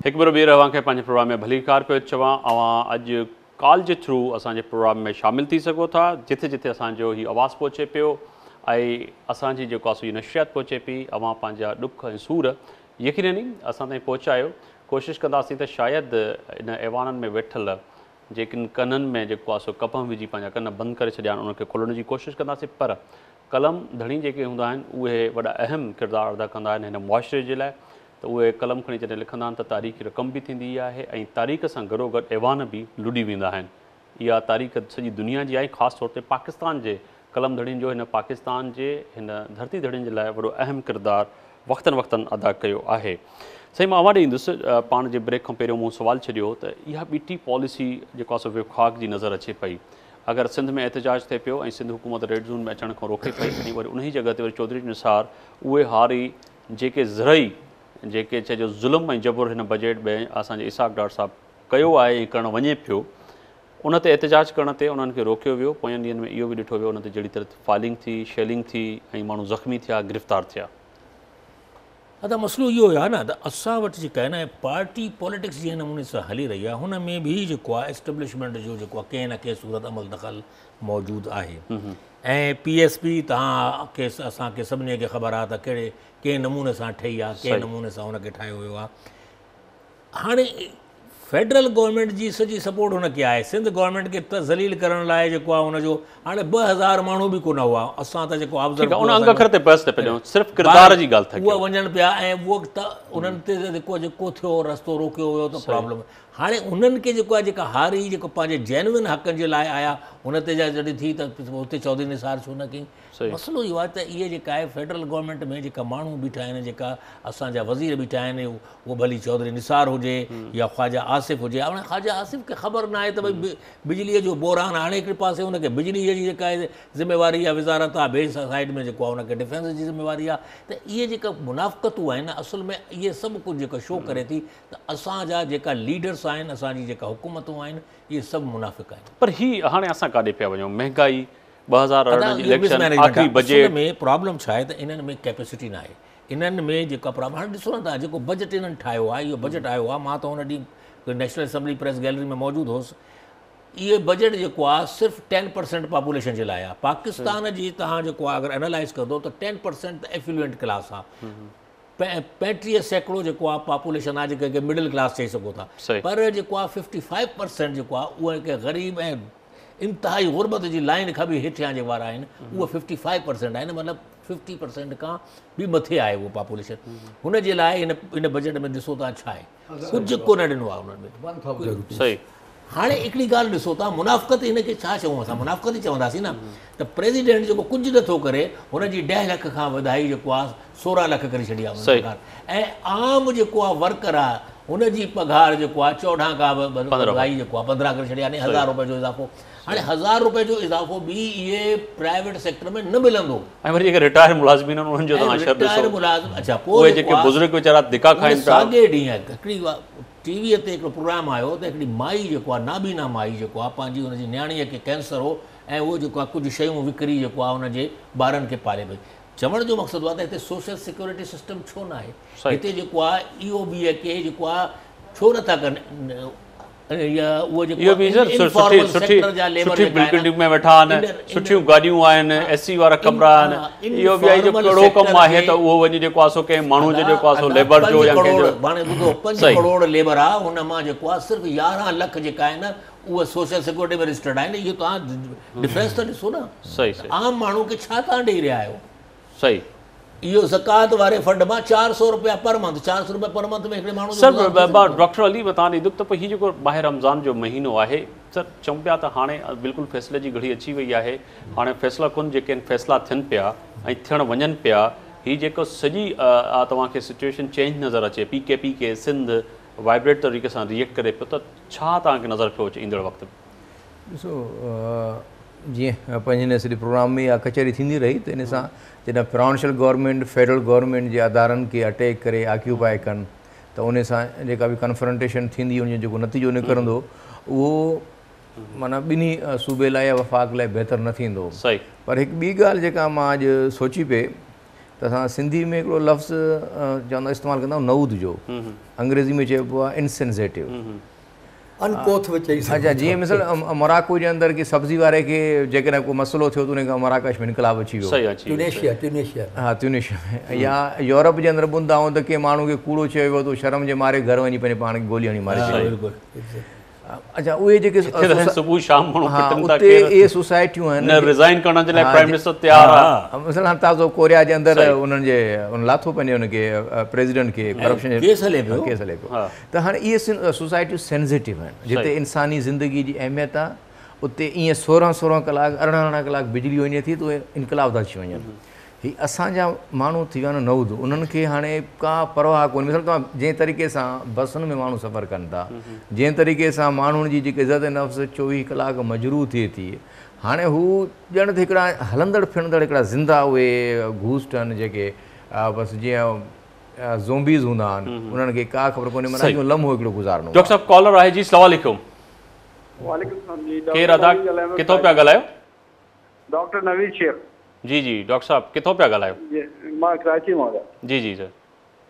एक बार ॿीहर अव्हांखे पंहिंजे प्रोग्राम में भली कार पियो चवां अव्हां अॼु कॉल जे थ्रू असांजे प्रोग्राम में शामिल थी सघो था जिथे जिथे असांजो हीउ आवाज़ पहुचे पियो ऐं असांजी जेको आहे नशियात पहुचे पई अव्हां पंहिंजा ॾुख ऐं सूर यकीननी असां ताईं पहुचायो कोशिशि कंदासीं त शायदि इन ऐवाननि में वेठल जेकिन कननि में जेको आहे कपह विझी पंहिंजा कन बंदि करे छॾिया आहिनि उनखे खोलण जी कोशिशि कंदासीं पर कलम धणी जेके हूंदा आहिनि उहे वॾा अहम किरदारु अदा कंदा आहिनि हिन मुआशिरे जे लाइ त उहे कलम खणी जॾहिं लिखंदा आहिनि त तारीख़ रक़म बि थींदी आहे ऐं तारीख़ सां गॾोगॾु ऐवान बि लुॾी वेंदा आहिनि इहा तारीख़ सॼी दुनिया जी आहे ख़ासि तौर ते पाकिस्तान जे कलम धड़ियुनि जो हिन पाकिस्तान जे हिन धरती धड़ियुनि जे लाइ वॾो अहम किरदारु वक़्तनि अदा कयो आहे साईं मां आवाज़ ॾींदुसि पाण जे ब्रेक खां पहिरियों मूं सुवालु छॾियो त इहा ॿीटी पॉलिसी जेको आहे विफ़ाक़ जी नज़र अचे पई अगरि सिंध में एहतजाज थिए पियो ऐं सिंध हुकूमत रेड ज़ोन में अचण खां रोके पई ऐं वरी उन जॻह ते वरी चौधरी निसार उहे हारी जेके ज़रई जेके चइजो ज़ुल्म ऐं जबुर हिन बजट में असांजे इसाक़ डार साहिबु कयो आहे ऐं करणु वञे पियो उन ते एहतजाज करण ते उन्हनि खे रोकियो वियो पोयनि ॾींहंनि में इहो बि ॾिठो वियो उन ते जहिड़ी तरह फाइलिंग थी शेलिंग थी ऐं माण्हू ज़ख़्मी थिया गिरफ़्तार थिया त मसइलो इहो आहे न त असां वटि जेका आहे न पार्टी पॉलिटिक्स जंहिं नमूने सां हली रही आहे हुन में बि जेको आहे एस्टेब्लिशमेंट जो जेको आहे कंहिं न कंहिं सूरत अमल दख़ल मौजूदु आहे ऐं PSP तव्हांखे असांखे सभिनी खे ख़बर आहे त कंहिं नमूने सां ठही आहे कंहिं नमूने सां हुनखे ठाहियो वियो आहे हाणे फेडरल गवर्नमेंट जी सॼी सपोर्ट हुनखे आहे सिंध गवर्नमेंट खे त ज़लील करण लाइ जेको आहे हुनजो हाणे 2000 माण्हू बि कोन हुआ असां त जेको उहा वञनि पिया ऐं उहो त उन्हनि ते जेको थियो रस्तो रोकियो वियो त प्रॉब्लम हाणे उन्हनि खे जेको आहे जेका हारी जेको पंहिंजे जेन्युइन हक़नि जे लाइ आया हुन ते जॾहिं थी त हुते चौधरी निसार छो न कई मसइलो इहो आहे त इहे जेका आहे फेडरल गवर्नमेंट में जेका माण्हू बीठा आहिनि जेका असांजा वज़ीर बीठा आहिनि उहो भली चौधरी निसार हुजे या ख्वाजा आसिफ़ हुजे हाणे ख्वाजा आसिफ़ खे ख़बर न आहे त भई बिजलीअ जो बोरान हाणे हिकिड़े पासे हुनखे बिजलीअ जी जेका आहे ज़िम्मेवारी आहे वज़ारत आहे ॿिए साइड में जेको आहे हुनखे डिफेंस जी ज़िम्मेवारी आहे त इहे जेका मुनाफ़क़तूं आहिनि असुल में इहे सभु कुझु जेको शो करे थी त असांजा जेका लीडर्स आहिनि असांजी जेका हुकूमतूं आहिनि इहे सभु मुनाफ़िक़ आहिनि पर हीअ हाणे असां काॾे पिया वञूं महांगाई में प्रॉब्लम छा आहे त इन्हनि में कैपेसिटी न आहे इन्हनि में जेका प्रॉब्लम हाणे ॾिसो न था जेको बजट इन्हनि ठाहियो आहे इहो बजट आयो आहे मां त हुन ॾींहुं नेशनल असेंबली प्रेस गैलरी में मौजूदु हुउसि इहे बजट जेको आहे सिर्फ़ु 10% पॉपुलेशन जे लाइ आहे पाकिस्तान जी तव्हां जेको आहे अगरि एनालाइज़ कंदो त 10% त एफ्लुएंट क्लास आहे 35% जेको आहे पॉपुलेशन आहे जेके मिडिल क्लास चई सघो था पर जेको आहे 55% जेको आहे उहे के ग़रीब ऐं इंतिहाई गुरबत जी लाइन खां बि हेठियां जे वारा आहिनि उहे 55% आहिनि मतिलबु 50% खां बि मथे आहे उहो पॉपुलेशन हुन जे लाइ इन बजट में ॾिसो था छा आहे कुझु कोन ॾिनो आहे हुननि में हाणे हिकिड़ी ॻाल्हि ॾिसो था मुनाफ़क़त हिनखे छा चऊं असां मुनाफ़क़त ई चवंदासीं न त प्रेसिडेंट जेको कुझु नथो करे हुनजी 10 लख खां वधाई जेको आहे 16 लख करे छॾी आहे ऐं आम जेको आहे वर्कर आहे हुनजी पघार जेको आहे 14 खां वधाई जेको आहे 15 करे छॾी आहे 1000 रुपए जो इज़ाफ़ो हाणे 1000 रुपए जो इज़ाफ़ो बि इहे प्राइवेट सेक्टर में न मिलंदो ऐं वरी जेके रिटायर मुलाज़िमीन आहिनि उन्हनि जो तव्हां शर्त ॾिसो अच्छा पोइ जेके बुज़ुर्ग वीचारा धिका खाइनि था साॻे ॾींहुं हिकिड़ी टीवीअ ते हिकिड़ो प्रोग्राम आयो त हिकिड़ी माई जेको आहे नाबीना माई जेको आहे पंहिंजी हुनजी नियाणीअ खे कैंसर हो ऐं उहो जेको आहे कुझु शयूं विकिरी जेको आहे हुनजे ॿारनि खे पाले पई चवण जो मक़सदु आहे त हिते सोशल सिक्योरिटी सिस्टम छो न आहे हिते जेको आहे EOB खे जेको आहे छो नथा कनि में वेठा आहिनि सुठियूं गाॾियूं आहिनि AC वारा कमरा आहिनि इहो बि जो कहिड़ो कमु आहे त उहो वञी जेको आहे कंहिं माण्हू जो जेको आहे लेबर जो हाणे ॿुधो 5 करोड़ लेबर आहे हुन मां जेको आहे सिर्फ़ु 11 लख जेका आहिनि उहे सोशल सिक्योरिटी में रजिस्टर्ड आहिनि इहो तव्हां डिफरेंस त ॾिसो न सही आम माण्हू खे छा तव्हां ॾेई रहिया आहियो सही इहो ज़कात वारे फंड मां 400 रुपया पर मंथ 400 रुपया पर मंथ में हिकिड़े माण्हू सर डॉक्टर अली मां तव्हां ॾींदुमि त पोइ हीउ जेको माह रमज़ान जो महीनो आहे सर चऊं पिया त हाणे बिल्कुलु फ़ैसिले जी घड़ी अची वई आहे हाणे फ़ैसिला कुन जेके आहिनि फ़ैसिला थियनि पिया ऐं थियणु वञनि पिया हीअ जेको सॼी तव्हांखे सिचुएशन चेंज नज़र अचे PKP के सिंध वाइब्रेट तरीक़े सां रिएक्ट करे पियो त छा तव्हांखे नज़र पियो अचे ईंदड़ वक़्तु में ॾिसो जीअं पंहिंजे सॼे प्रोग्राम में इहा कचहरी थींदी रही त इन सां जॾहिं प्रोविंशियल गवर्नमेंट फेडरल गवर्नमेंट जे अदारनि खे अटैक करे ऑक्यूपाए कनि त उन सां जेका बि कन्फ्रंटेशन थींदी उन जो जेको नतीजो निकिरंदो उहो माना ॿिन्ही सूबे लाइ या वफ़ाक़ लाइ बहितर न थींदो सही पर हिकु ॿी ॻाल्हि जेका मां अॼु सोची पई त असां सिंधी में हिकिड़ो लफ़्ज़ चवंदा इस्तेमालु कंदा आहियूं नऊद जो, अंग्रेज़ी में चइबो आहे इनसेंसिटिव। अच्छा, जीअं मिसाल मोराको जे अंदरि की सब्ज़ी वारे खे जेकॾहिं को मसइलो थियो त उन खां मराकश में इनकलाब अची वियो, हा ट्यूनीशिया में, या यूरोप जे अंदरि ॿुधंदा आहियूं त कंहिं माण्हू खे कूड़ो चयो वियो त शर्म जे मारे घर वञी पंहिंजे पाण खे गोली हणी मारे छॾियो। अच्छा, उहे जेके सुबुह शाम उते इहे सोसाइटियूं आहिनि रिज़ाइन करण जे लाइ प्राइम मिनिस्टर तयारु आहे। मिसाल ताज़ो कोरिया जे अंदरि उन्हनि जे उन लाथो पंहिंजे हुनखे प्रेसिडेंट खे करप्शन केस हले पियो। त हाणे इहे सोसाइटियूं सेंसिटिव आहिनि जिते इंसानी ज़िंदगी जी अहमियत आहे, उते ईअं 16 कलाक 18 कलाक बिजली वञे थी त उहे इनकलाब था अची वञनि। ही असांजा माण्हू थी विया आहिनि नऊद, उन्हनि खे हाणे का परवाह कोन्हे। मिसाल तव्हां जंहिं तरीक़े सां बसुनि में माण्हू सफ़र कनि था, जंहिं तरीक़े सां माण्हुनि जी जेके इज़त नफ़्स 24 कलाक मजरू थिए थी, हाणे हू ॼण त हिकिड़ा हलंदड़ फिरंदड़ हिकिड़ा ज़िंदा उहे घूस्ट आहिनि जेके बसि जीअं ज़ोंबीज़ हूंदा आहिनि, उन्हनि खे का ख़बर कोन्हे माना जो लम्हो हिकिड़ो गुज़ारणो। डॉक्टर साहब कॉलर आहे जी, अस्सलाम वालेकुम। केरु अदा किथां पिया ॻाल्हायो? डॉक्टर नवीद शेख। जी जी डॉक्टर साहब किथां पिया ॻाल्हायो? मां कराची मां। जी जी सर।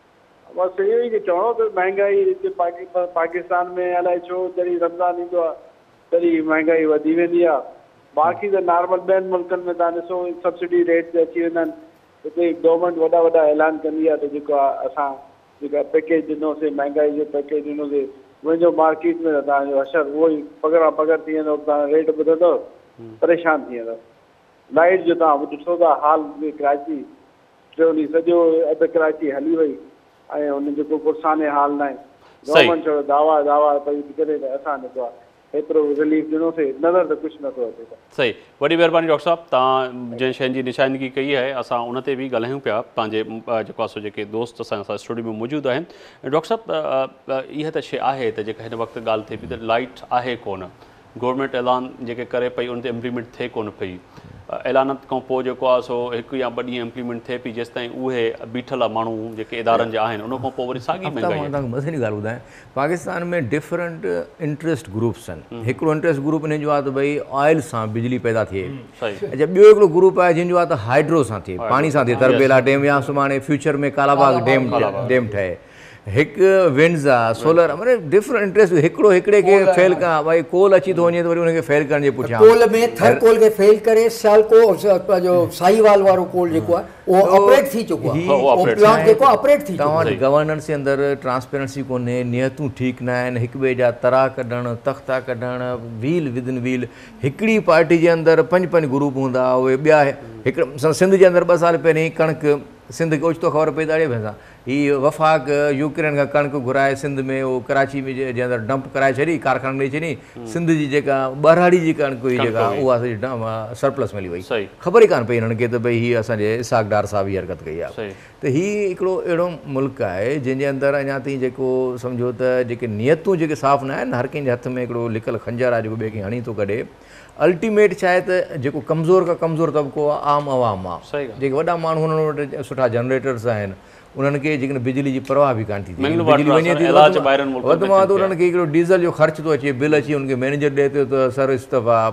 बसि इहो ई चवणो त महांगाई हिते पाकिस्तान में अलाए छो जॾहिं रमज़ान ईंदो आहे तॾहिं महांगाई वधी वेंदी आहे। बाक़ी त नॉर्मल ॿियनि मुल्कनि में तव्हां ॾिसो सब्सिडी रेट ते अची वेंदा आहिनि, हिते गवर्नमेंट वॾा ऐलान कंदी आहे त जेको आहे असां जेका पैकेज ॾिनोसीं, महांगाई जो पैकेज ॾिनोसीं, वञो मार्केट में त तव्हांजो असरु उहो ई पगर थी वेंदो, तव्हां रेट ॿुधंदव परेशान थी वेंदव। लाइट जो तव्हां ॾिसो था हाल कराची टियों ॾींहुं सॼो अधु कराची हली वई ऐं हुन जेको पुरसाने हाल न आहे। गवर्नमेंट चयो दावा पई करे त असां जेको आहे एतिरो रिलीफ ॾिनोसीं, नज़र त कुझु नथो अचे। सही, वॾी महिरबानी डॉक्टर साहब, तव्हां जंहिं शयुनि जी निशानगी कई आहे असां उन ते बि ॻाल्हायूं पिया। तव्हांजे जेको आहे सो जेके दोस्त असांजे सां स्टूडियो में मौजूदु आहिनि। डॉक्टर साहब, इहा त शइ आहे त जेका हिन वक़्तु ॻाल्हि थिए पई त लाइट आहे कोन, गवर्नमेंट ऐलान जेके करे पई उन ते इम्प्लीमेंट थिए कोन पई, ऐलानत खां पोइ जेको आहे सो 1 या 2 ॾींहं इम्प्लीमेंट थिए पई, जेसि ताईं उहे बीठल माण्हू जेके इदारनि जा आहिनि उन खां पोइ वरी साॻी महांगाई। तव्हांखे मज़े जी ॻाल्हि ॿुधायां, पाकिस्तान में डिफरेंट इंट्रस्ट ग्रुप्स आहिनि। हिकिड़ो इंट्रस्ट ग्रुप हिन जो आहे त भई ऑयल सां बिजली पैदा थिए। अच्छा, ॿियो हिकिड़ो ग्रुप आहे जंहिंजो आहे त हाइड्रो सां थिए, पाणी सां थिए, तरबेला डैम या सुभाणे फ्यूचर में कालाबाग डैम ठहे। हिकु विंड्स आहे, सोलर, मतिलबु डिफरेंट इंट्रस्ट। हिकिड़ो हिकिड़े खे फेल कयां, भई कोल अची थो वञे त वरी हुनखे फेल करण जे पुठियां कोल में थर कोल खे फेल करे सियालको जो साईवाल वारो कोल जेको आहे उहो ऑपरेट थी चुको आहे, उहो प्लांट जेको ऑपरेट थी चुको आहे। गवर्नेंस जे अंदरि ट्रांसपेरेंसी कोन्हे, नियतूं ठीकु न आहिनि, हिक ॿिए जा तरा कढणु, तख़्ता कढणु, व्हील विदिन व्हील। हिकिड़ी पार्टी जे अंदरि 5 ग्रुप हूंदा, उहे ॿिया हिकिड़ो सिंध जे अंदरि 2 साल पहिरीं कणिक सिंध खे ओचितो ख़बर पई त अड़े भई हीअ वफ़ाक़ यूक्रेन खां कणिक घुराए सिंध में उहो कराची में जे अंदरि डंप कराए छॾी, कारखाने ॾेई छॾी, सिंध जी जेका ॿराड़ी जी कणिक हुई जेका उहा सॼी सरप्लस मिली वई। ख़बर ई कान पई हिननि खे त भई हीअ असांजे इसाक डार साहब हीअ हरकत कई आहे। त हीअ हिकिड़ो अहिड़ो मुल्क आहे जंहिंजे अंदरि अञा ताईं जेको सम्झो त जेके नियतूं जेके साफ़ न आहिनि, हर कंहिंजे हथ में हिकिड़ो लिकल खंजर आहे जेको ॿिए खे हणी थो कढे। अल्टीमेट छा आहे त जेको कमज़ोर खां कमज़ोर तबिको आहे आम आवाम आहे, जेके वॾा माण्हू हुननि वटि सुठा जनरेटर्स आहिनि, उन्हनि खे जेकॾहिं बिजली जी परवाह बि कान थी थिए, बिजली वञे थी वधि में वधि उन्हनि खे हिकिड़ो डीज़ल जो ख़र्च थो अचे, बिल अची हुनखे मैनेजर ॾिए थो त सर इस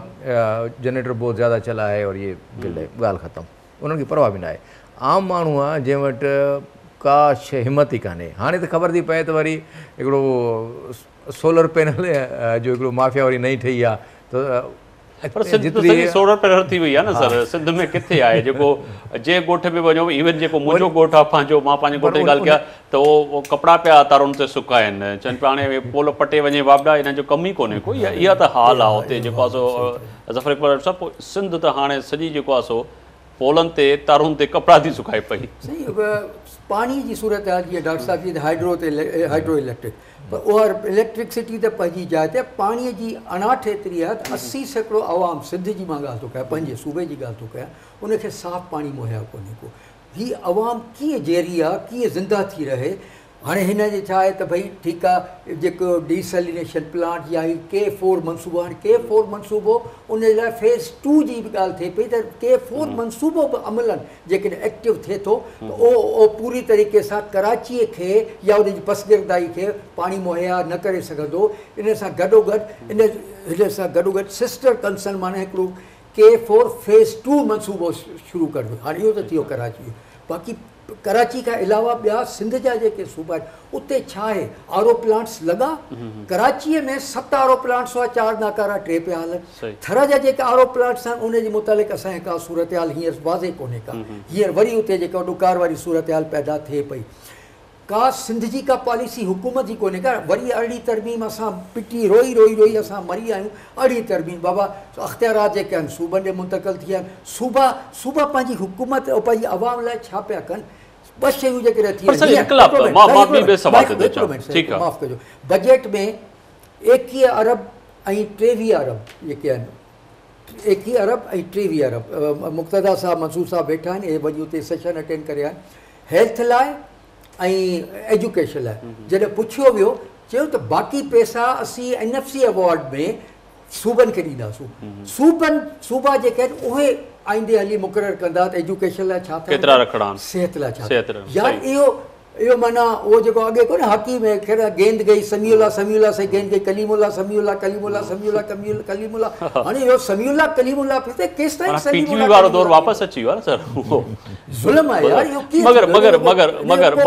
दफ़ा जनरेटर बहुत ज़्यादा चला है और ये बिल है, ॻाल्हि ख़तमु, उन्हनि खे परवाह बि न आहे। आम माण्हू आहे जंहिं वटि का शइ हिमत ई कान्हे। हाणे त ख़बर थी पए त वरी हिकिड़ो सोलर पैनल जो हिकिड़ो माफ़िया वरी नई ठही आहे त पर सोलर पैनल थी वई आहे न सर, सिंध में किथे आहे जेको जे ॻोठ में वञो, इवन जेको मुंहिंजो ॻोठ आहे पंहिंजो, मां पंहिंजे ॻोठ जी ॻाल्हि कयां त उहो कपिड़ा पिया तारुनि ते सुकाइनि, चवनि पिया हाणे पोल पटे वञे वापड़ा, हिन जो कमु ई कोन्हे कोई। इहा त हाल आहे हुते जेको आहे सो ज़फ़र इक़बाल साहब। सिंध त हाणे सॼी जेको आहे सो पोलनि ते तारुनि ते कपिड़ा थी सुकाए पई। पाणी जी सूरत आहे जीअं डॉक्टर साहब जी हाइड्रो इलेक्ट्रिक, पर उहा इलेक्ट्रिसिटी त पंहिंजी जाइ ते, पाणीअ जी अणाठ एतिरी आहे त 80% आवाम, सिंध जी मां ॻाल्हि थो कयां, पंहिंजे सूबे जी ॻाल्हि थो कयां, उनखे साफ़ पाणी मुहैया कोन्हे को। हीअ आवाम कीअं जेरी आहे, कीअं ज़िंदा थी रहे। हाणे हिन जे छा आहे त भई ठीकु आहे जेको डीसैलिनेशन प्लांट या K4 मनसूबो, हाणे K4 मनसूबो उन जे लाइ फेज़ 2 जी बि ॻाल्हि थिए पई त K4 मनसूबो बि अमलनि जेकॾहिं एक्टिव थिए थो त उहो पूरी तरीक़े सां कराचीअ खे या उनजी पसगिरदाई खे पाणी मुहैया न करे सघंदो। इन सां गॾोगॾु सिस्टर कंसर्न माना हिकिड़ो K4 फेज़ 2 मनसूबो शुरू कंदो। हाणे इहो त थियो कराची। बाक़ी कराची खां अलावा ॿिया सिंध जा जेके सूबा आहिनि उते छा आहे आर ओ प्लांट्स लॻा कराचीअ में 7 आर ओ प्लांट्स हुआ 4 नाकारा 3 पिया हलनि थर जा जेके आर ओ प्लांट्स आहिनि उनजे मुतालिक़ असांखे का सूरत हाल हींअर वाज़े कोन्हे का हींअर वरी उते जेका ॾुकार वारी सूरत हाल पैदा थिए पई का सिंध जी का पॉलिसी हुकूमत जी कोन्हे का वरी अहिड़ी तरमीम असां पिटी रोई रोई रोई असां मरी आहियूं अहिड़ी तरमीम बाबा अख़्तियारात जेके आहिनि सूबनि ॾे मुंतक़िल थी विया आहिनि सूबा पंहिंजी हुकूमत ऐं पंहिंजी आवाम लाइ छा पिया कनि 2 शयूं जेके माफ़ कजो बजट में 21 अरब ऐं 23 अरब जेके आहिनि 21 अरब ऐं 23 अरब मुक़्तदा साहब मंसूर साहब वेठा आहिनि इहे वरी उते सेशन अटेंड करे आहिनि हेल्थ लाइ ऐं एजुकेशन लाइ जॾहिं पुछियो वियो चयो त बाक़ी पैसा असीं NFC अवॉर्ड में सूबनि खे ॾींदासूं सूबा जेके आहिनि उहे आईंदे हली मुक़ररु कंदा त एजुकेशन लाइ छा सिहत लाइ छा यार इहो माना उहो जेको अॻे कोन्हे हॉकी में कहिड़ा गेंद गई समीउल्ला सां गेंद गई कलीमुल्ला समीउल्ला कलीमुल्ला समीउल्ला कलीमुल्ला हाणे इहो समीउल्ला कलीमुल्ला पियो केसि ताईं पीटीवी वारो दौर वापसि अची वियो आहे सर ज़ुल्म आहे यार इहो मगर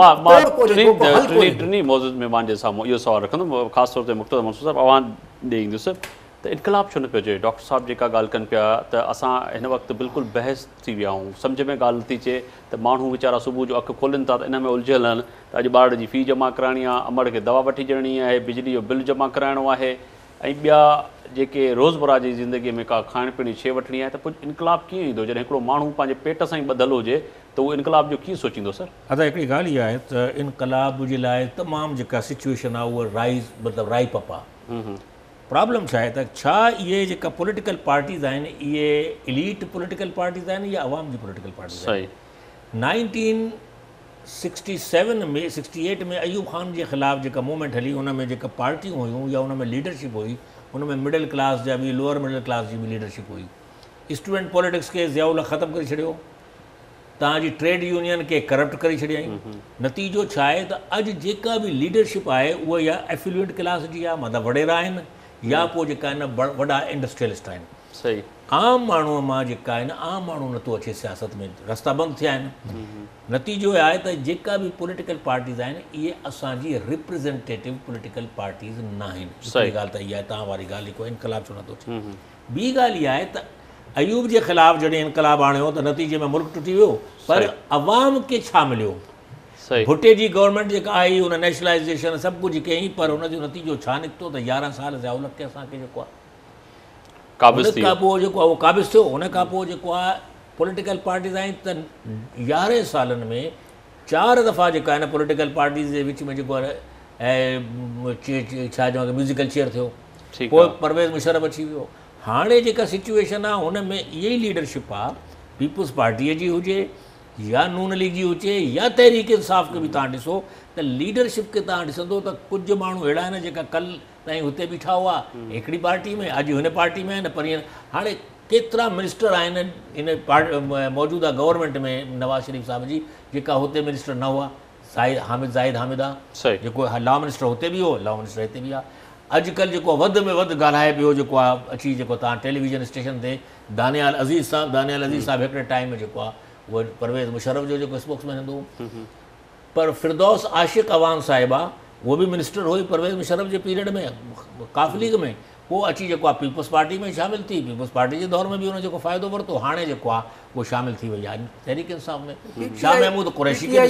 टिनी मौजूद महिमान जे साम्हूं इहो सवालु रखंदुमि ख़ासि तौर ते मुख़्तदर मंसूर साहब आवाज़ ॾेई ईंदुसि त इनकलाब छो न पियो चए डॉक्टर साहब जेका ॻाल्हि कनि पिया त असां हिन वक़्तु बिल्कुलु बहस थी विया आहियूं सम्झ में ॻाल्हि थी अचे त माण्हू वीचारा सुबुह जो अखि खोलनि था त इन में उलझियल आहिनि त अॼु ॿार जी फ़ी जमा कराइणी आहे अमड़ खे दवा वठी ॾियणी आहे बिजली जो बिल जमा कराइणो आहे ऐं ॿिया जेके रोज़मर्रा जी ज़िंदगीअ में का खाइण पीअण जी शइ वठणी आहे त पोइ इनकलाब कीअं ईंदो जॾहिं हिकिड़ो माण्हू पंहिंजे पेट सां ई ॿधल हुजे त उहो इनकलाब जो कीअं सोचींदो सर अदा हिकिड़ी ॻाल्हि इहा आहे त इनकलाब जे लाइ तमामु जेका सिचुएशन आहे उहा मतिलबु राई पप आहे प्रॉब्लम छा आहे त छा इहे जेका पॉलिटिकल पार्टीज़ आहिनि इहे इलीट पॉलिटिकल पार्टीज़ आहिनि या आवाम जी पॉलिटिकल पार्टीज़ आहिनि 1967 में 68 में अयूब ख़ान जे ख़िलाफ़ु जेका मूवमेंट हली उन में जेका पार्टियूं हुयूं या उन में लीडरशिप हुई उन में मिडिल क्लास जा बि लोअर मिडिल क्लास जी बि लीडरशिप हुई स्टूडेंट पॉलिटिक्स खे ज़ियाउल ख़तमु करे छॾियो तव्हांजी ट्रेड यूनियन खे करप्ट करे छॾियईं नतीजो छा आहे त अॼु जेका बि लीडरशिप आहे उहा या एफिल्यूएट क्लास जी आहे मतिलबु वॾेरा आहिनि या पोइ जेका आहिनि वॾा इंडस्ट्रियलिस्ट आहिनि सही आम माण्हूअ मां जेका आहिनि आम माण्हू नथो अचे सियासत में रस्ता बंदि थिया आहिनि नतीजो आहे त जेका बि पॉलिटिकल पार्टीज़ आहिनि इहे असांजी रिप्रेज़ेंटेटिव पॉलिटिकल पार्टीज़ न आहिनि हिकिड़ी ॻाल्हि त इहा आहे तव्हां वारी ॻाल्हि को इनकलाब छो नथो थिए ॿी ॻाल्हि इहा आहे त अयूब जे ख़िलाफ़ु जॾहिं इनकलाब आणियो त नतीजे में मुल्क टुटी वियो पर अवाम खे छा मिलियो भुट्टे जी गवर्नमेंट जेका आई हुन नेशनलाइज़ेशन सभु कुझु कयईं पर हुनजो नतीजो छा निकितो त 11 साल ज़ियाउल खे असांखे जेको आहे उन खां पोइ जेको आहे उहो क़ाबिज़ थियो उन खां पोइ जेको आहे पॉलिटिकल पार्टीज़ आहिनि त 11 सालनि में 4 दफ़ा जेका आहे न पॉलिटिकल पार्टीज़ जे विच में जेको आहे छा चवां म्यूज़िकल चेयर थियो पोइ परवेज़ मुशर्रफ अची वियो हाणे जेका सिचुएशन आहे हुन में इहा ई लीडरशिप आहे पीपुल्स पार्टीअ जी हुजे या नून लीग जी हुजे या तहरीक इंसाफ़ खे बि तव्हां ॾिसो त लीडरशिप खे तव्हां ॾिसंदो त कुझु माण्हू अहिड़ा आहिनि जेका कल्ह ताईं हुते बीठा हुआ हिकिड़ी पार्टी में अॼु हिन पार्टी में आहिनि पर हाणे केतिरा मिनिस्टर आहिनि इन मौजूदा गवर्नमेंट में नवाज़ शरीफ़ साहिब जी जेका हुते मिनिस्टर न हुआ ज़ाहिद हामिद आहे जेको लॉ मिनिस्टर हुते बि हो लॉ मिनिस्टर हिते बि आहे अॼुकल्ह जेको वधि में वधि ॻाल्हाए पियो जेको आहे अची जेको तव्हां टेलीविज़न स्टेशन ते दानियाल अज़ीज़ साहिबु हिकिड़े टाइम में जेको आहे उहो परवेज़ मुशर्रफ जो जेको स्पोक्समैन हूंदो पर फिरदौस आशिक़ अवान साहिबा उहो बि मिनिस्टर हुई परवेज़ मुशर्रफ जे पीरियड में काफ़ लीग में पोइ अची जेको आहे पीपल्स पार्टी में शामिलु थी पीपल्स पार्टी जे दौर में बि हुन जेको फ़ाइदो वरितो हाणे जेको आहे उहो शामिलु थी वई आहे तहरीक इंसाफ़ में शाह महमूद कुरैशी खे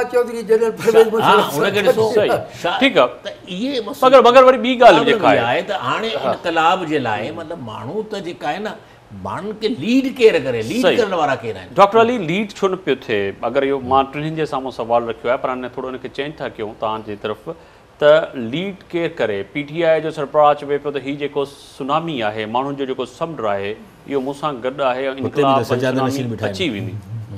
आहे त हाणे इनकलाब जे लाइ मतिलबु माण्हू त जेका आहे न माण्हुनि खे लीड केरु करे लीड करण वारा केरु आहिनि डॉक्टर अली लीड छो न पियो थिए अगरि इहो मां टिन्हिनि जे साम्हूं सुवालु रखियो आहे पर हाणे थोरो हिनखे चेंज था कयूं तव्हांजी तरफ़ त लीड केरु करे PTI जो सरबराह चवे पियो त हीउ जेको सुनामी आहे माण्हुनि जो जेको समुंड आहे इहो मूंसां गॾु आहे अची वेंदी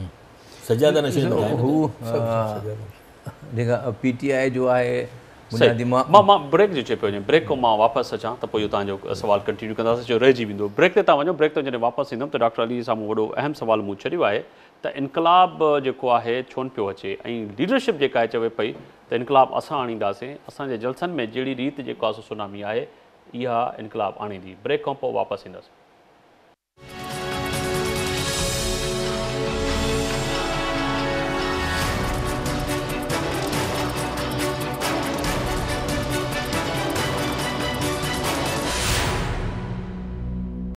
जेका PTI जो आहे मां ब्रेक जो चए पियो वञे ब्रेक खां मां वापसि अचां त पोइ इहो तव्हांजो सुवालु कंटिन्यू कंदासीं जो रहिजी वेंदो ब्रेक ते तव्हां वञो ब्रेक ते जॾहिं वापसि ईंदुमि त डॉक्टर अली साम्हूं वॾो अहम सुवालु मूं छॾियो आहे त इनकलाब जेको आहे छो न पियो अचे ऐं लीडरशिप जेका आहे चवे पई त इनकलाब असां आणींदासीं असांजे जलसनि में जहिड़ी रीति जेको आहे सुनामी आहे इहा इनकलाब आणींदी ब्रेक खां पोइ वापसि ईंदासीं